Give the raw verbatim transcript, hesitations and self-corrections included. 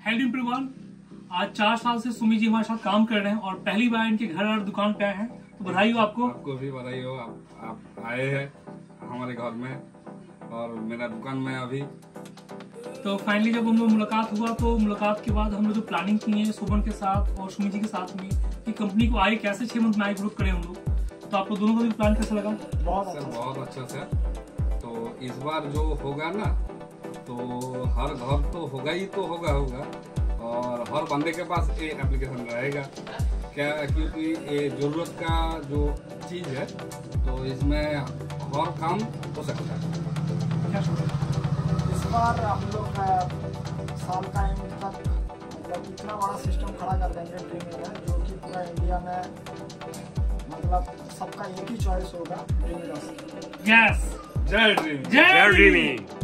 Hello everyone, आज चार साल से सुमी जी हमारे साथ काम कर रहे हैं और पहली बार इनके घर और दुकान पे आए हैं, तो बधाई हो आपको। आपको भी बधाई हो, आप, आप आए हैं हमारे घर में और मेरा दुकान में अभी। तो फाइनली जब हम लोग मुलाकात हुआ तो मुलाकात के बाद हम लोग जो प्लानिंग की है शोभन के साथ और सुमी जी के साथ में कि कंपनी को आगे कैसे छह मंथ में आगे ग्रोथ करें हम लोग, तो आपको दोनों का भी प्लान कैसा लगा? बहुत सर बहुत अच्छा सर। तो इस बार जो होगा ना, तो हर घर तो होगा ही तो होगा होगा और हर बंदे के पास ये एप्लीकेशन रहेगा क्या, क्योंकि ये जरूरत का जो चीज़ है तो इसमें हर काम हो सकता है। इस बार हम लोग साल का एंड तक मतलब इतना बड़ा सिस्टम खड़ा कर देंगे ड्रीमिंग में, जो कि पूरा इंडिया में मतलब सबका एक ही चॉइस होगा, ड्रीमिंग। यस, जय ड्रीमिंग, जय ड्रीमिंग।